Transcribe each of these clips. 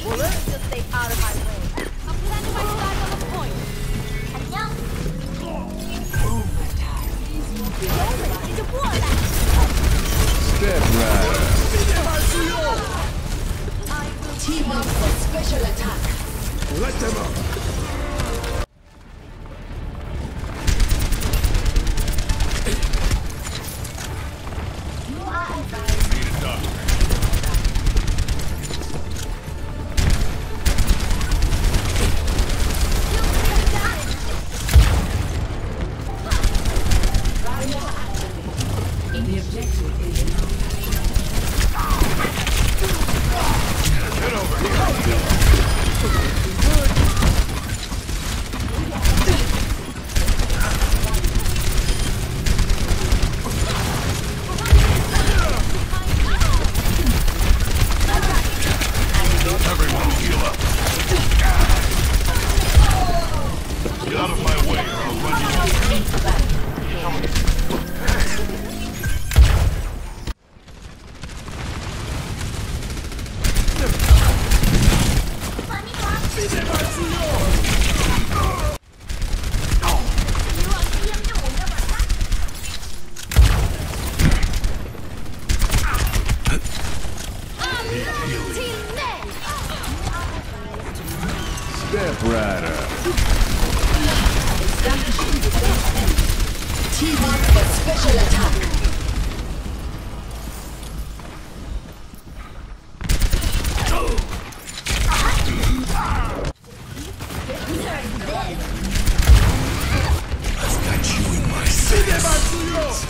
Just stay out of my way. I'm planting my flag on the point. Step right. Team up for special attack. Let them up. Step right up. Team up for special attack. I've got you in my sights.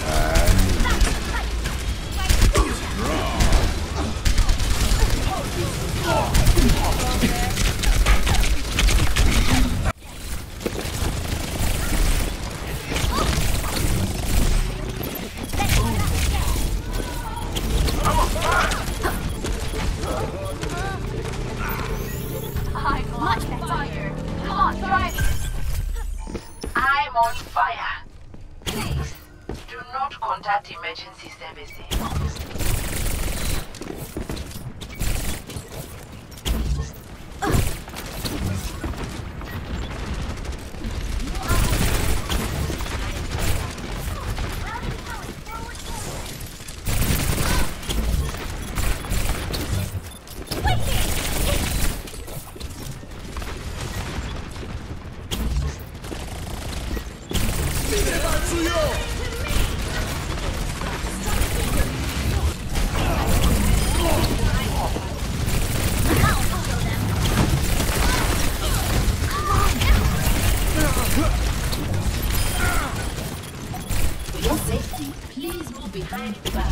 I'm on fire. Please, do not contact emergency services. For your safety, please move behind the back.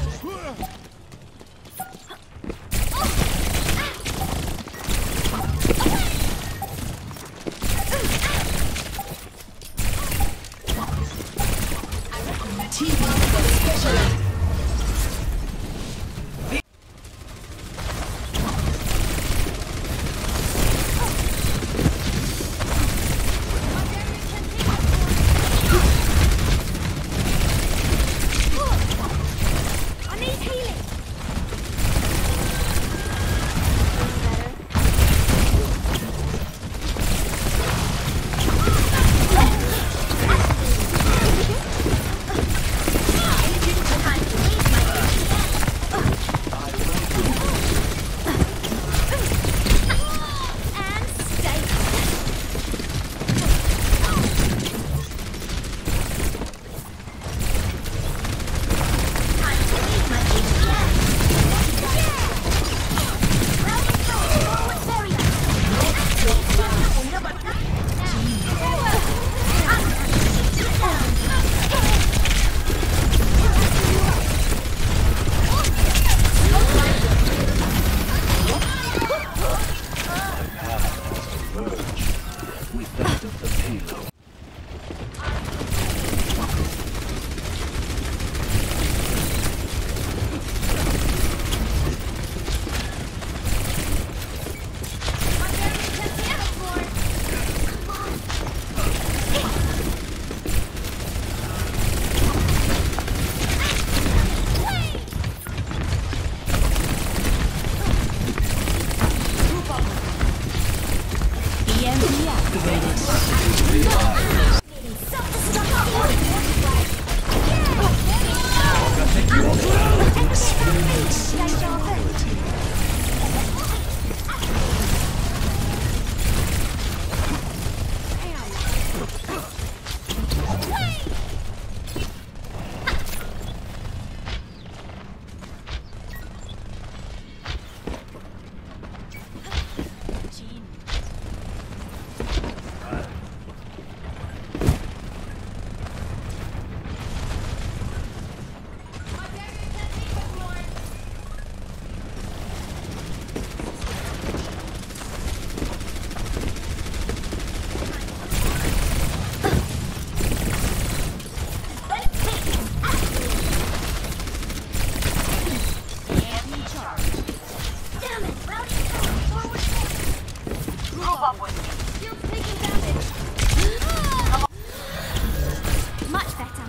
Much better.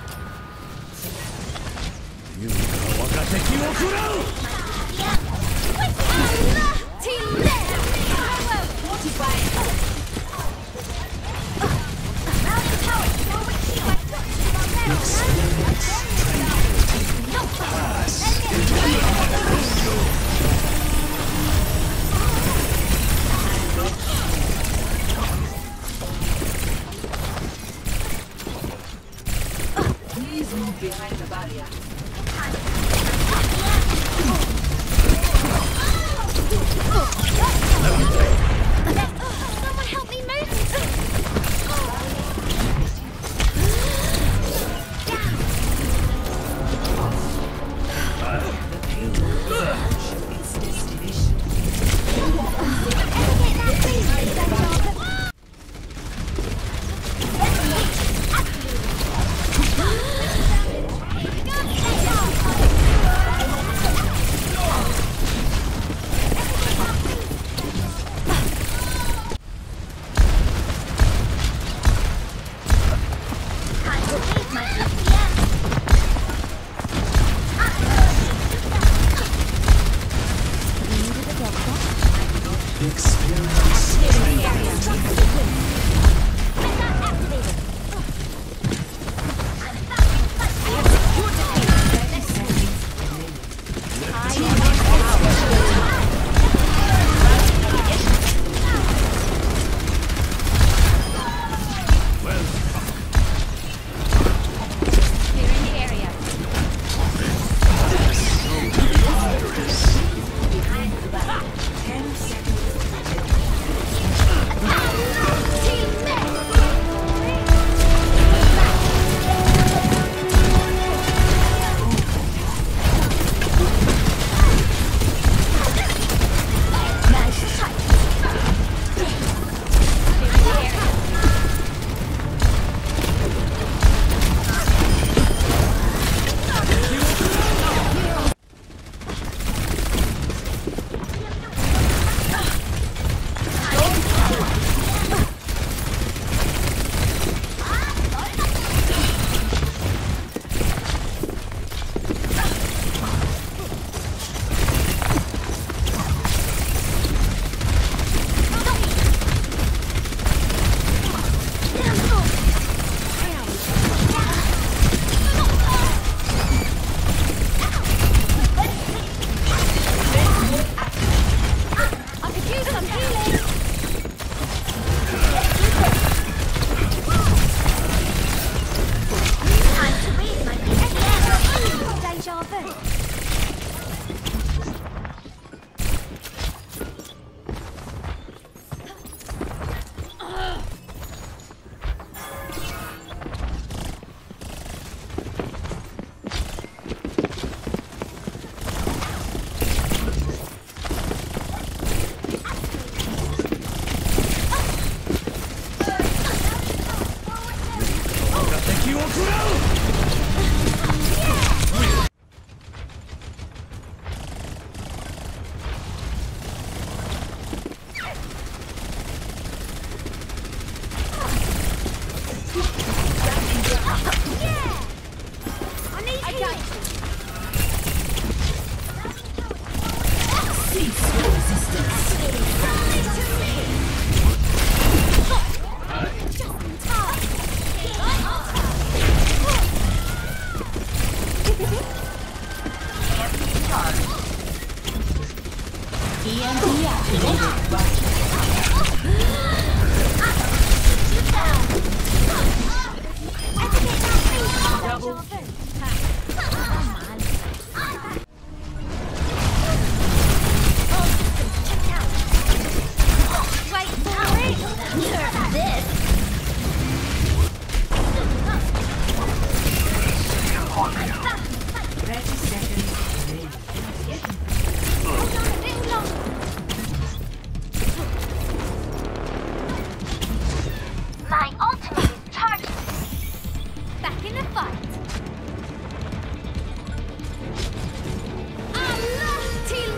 我が敵を食らう Team left. Please move behind the barrier. Someone help me move. Its destination. Wait for it! Serve this! My ultimate is charged! Back in the fight! Allah till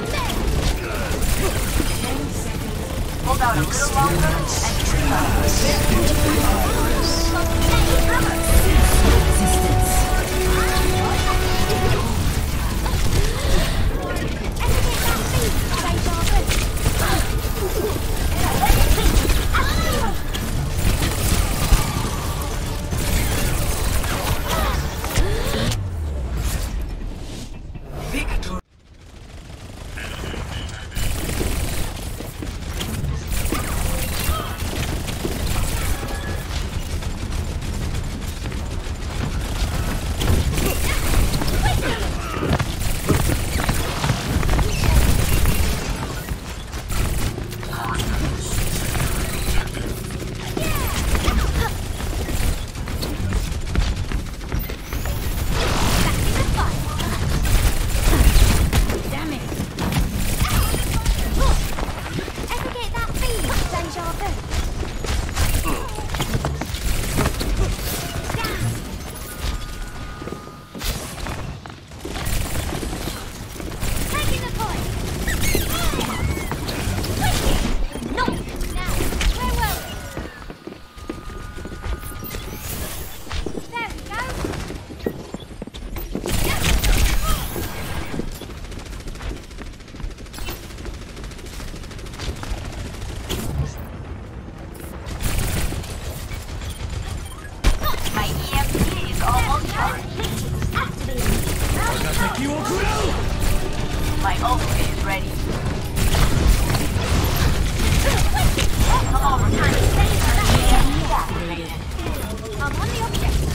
hold out a little longer and my ultimate is ready. Come over, tiny. I'm on the objective.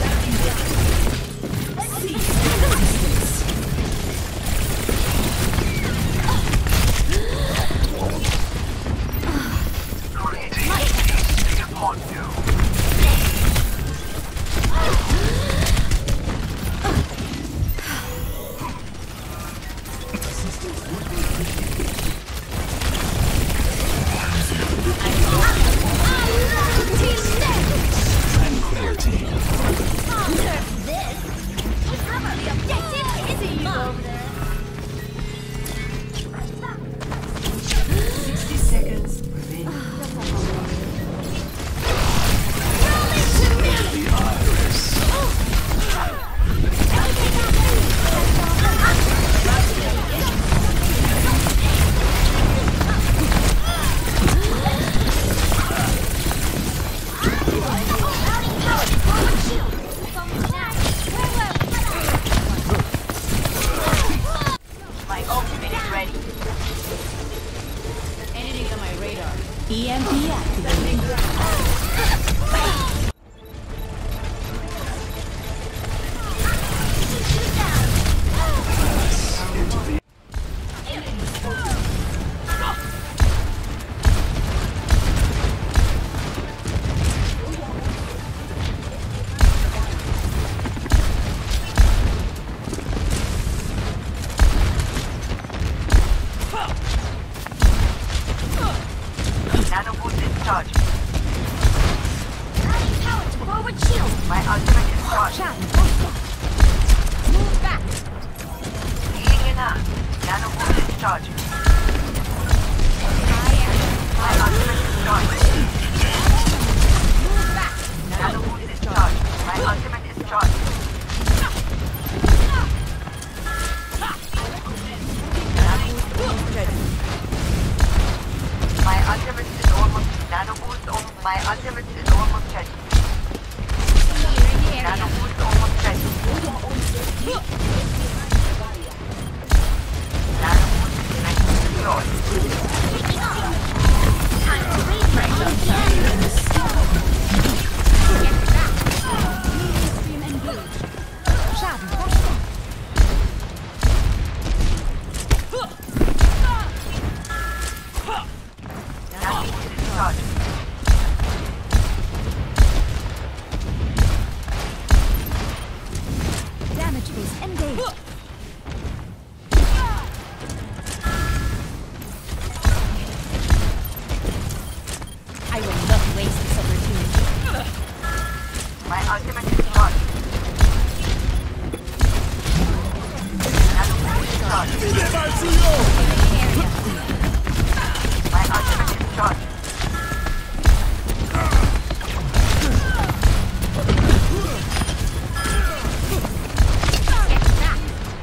EMP activated. My ultimate is charged. Move back. Healing enough. Nano boost is charged. My ultimate is charged. Move back. Nano boost is charged. My ultimate is charged. My ultimate is almost nano boost. My ultimate is almost ready. Nano boost almost ready. Nano boost is ready. destroyed. Time to refresh on time. Get back. Stream engaged. Schaden verstärkt. Nano unit discharged. Damage boost engaged. I will not waste this opportunity. My ultimate is charged. Nano unit discharged. My ultimate is charged. Get back.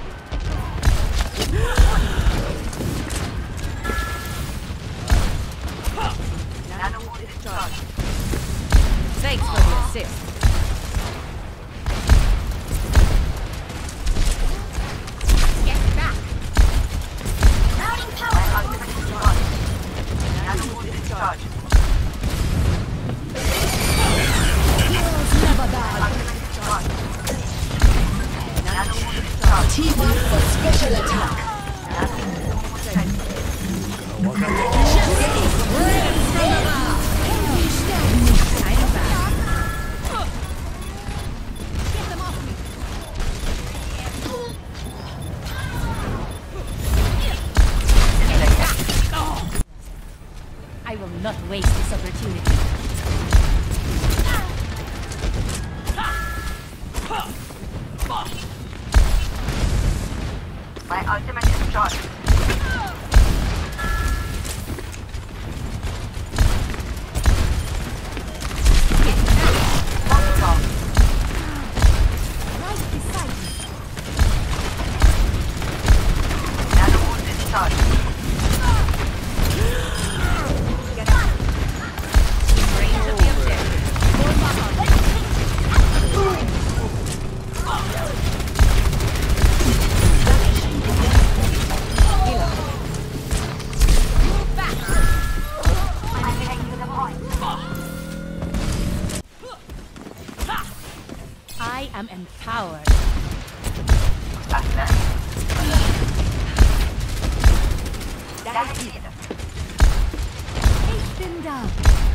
Nano unit discharged. Thanks for the assist. Get back. Mounting My power. ultimate is charged. Nano unit discharged. Heroes never die. Ultimate is charged. Nano unit discharged. Team up for special attack. Nano unit ready. 分かって I will not waste this opportunity. My ultimate is charged. Lock it off. Right beside me. Nano unit discharged. In range of the objective. Move back. I'm taking the point. I am empowered. That is it. Hasten down.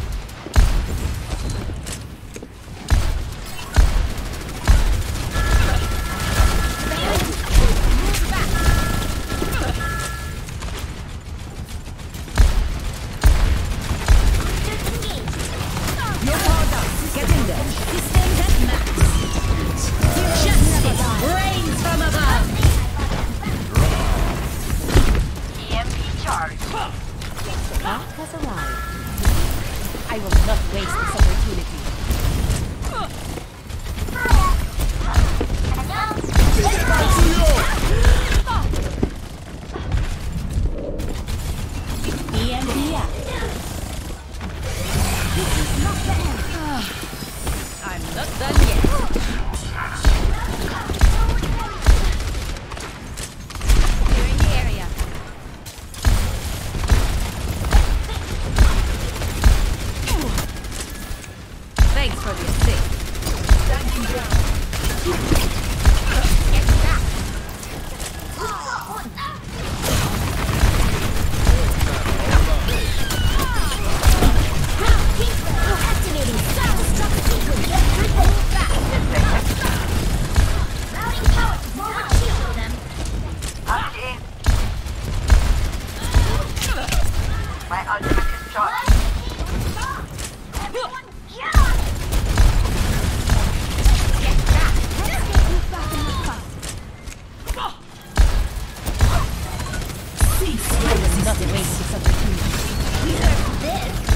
Move back. Your order. Get in there. Systems at max. Justice reigns from above. EMP charged. Path has arrived. I will not waste this opportunity. EMP out. This is not the end. I'm not done yet. Clearing the area. Thanks for the assist. Get back. Activating self-destruct sequence. Move back. Routing power. Forward shield them. Okay. My ultimate is charged. Everyone, get on! Get back! Move back in the fight. Cease. I will not waste this opportunity. Here's this.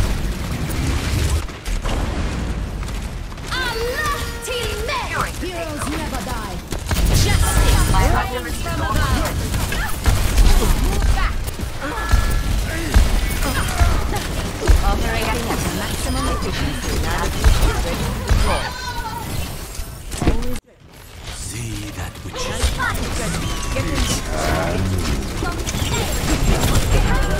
Allah teammate! Heroes never die. Justice My reigns ultimate is from on. above. Move back. Operating at maximum efficiency. See that which is Get in.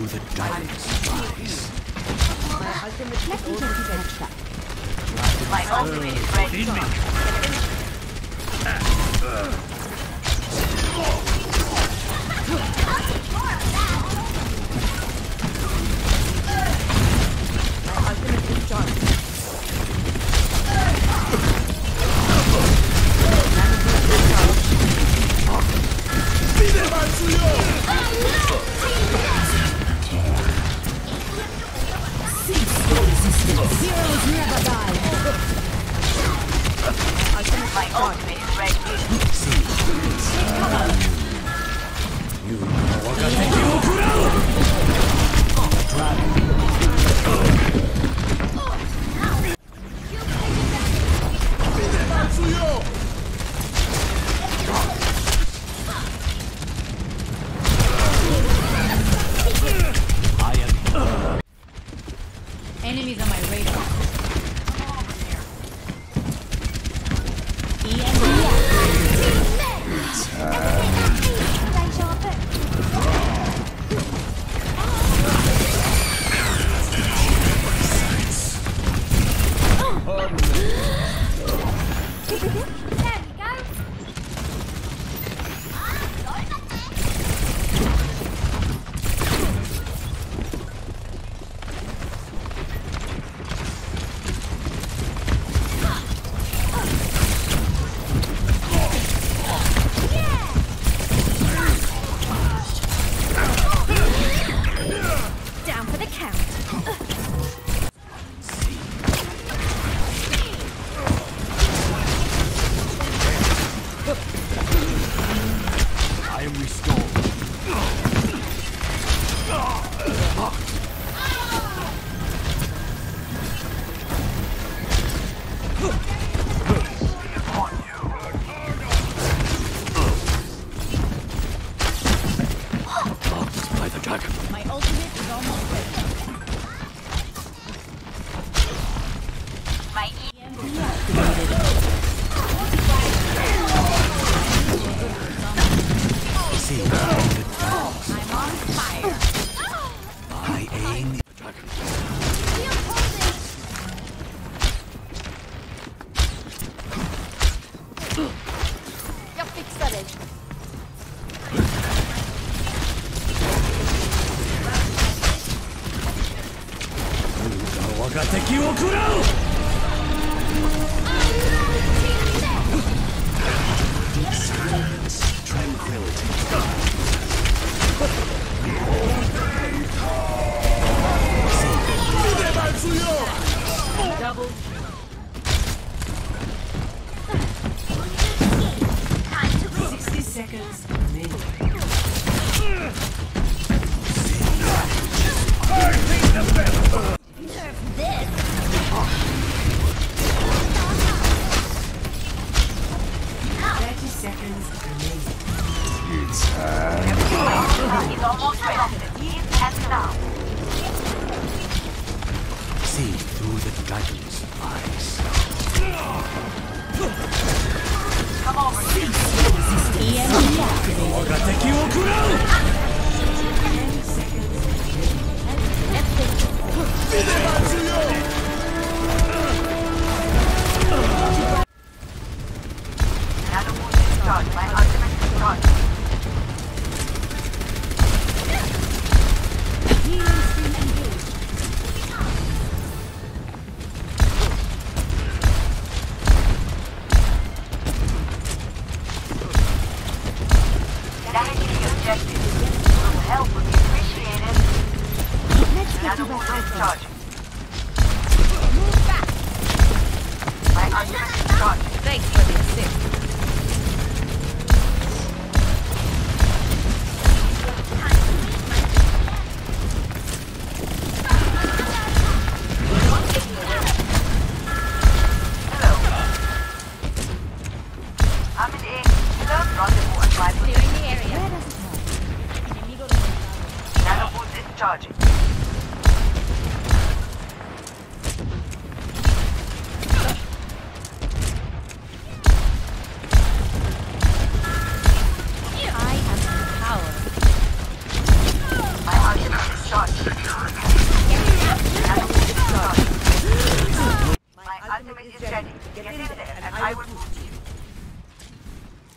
through the dragon's eyes. Let me get you patched up. My ultimate is ready. My ultimate is charged. Heroes never die. My ultimate is ready. Enemies on my radar. Down for the count. I am restored. Blocked by the dragon. My ultimate is almost ready. My EMP activated. See through the dragon's I'm on fire. I aim the dragon. Jag fixar dig. Tranquility. Double. 60 seconds remaining. Nerf this. 30 seconds remaining. It's He's almost ready. And now. See through the dragon's eyes. Come over. EMP activated. 10 seconds. Let's take it. Another wound is charged. My ultimate is charged. Healing stream engaged. Damaging the objective. Your help would be appreciated. Let's get Another you wound back is out. charged. Move back. My ultimate is charged. Thanks for the assist. Hello. I'm in A. Third rendezvous at 5 Clearing the area. Where does it hurt? Enemigo registrado. Another wound is charging. I have some power. My ultimate is charged.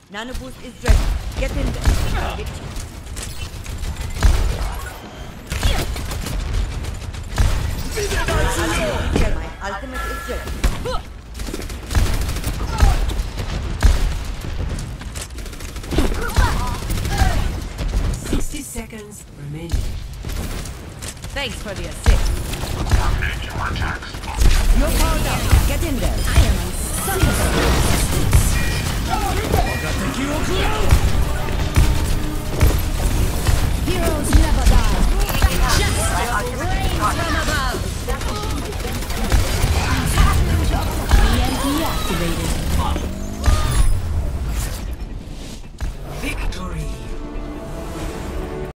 Nano boost is ready. Get in there. My ultimate is ready. 60 seconds remaining. Thanks for the assist. You're powered up. Get in there. I am unstoppable.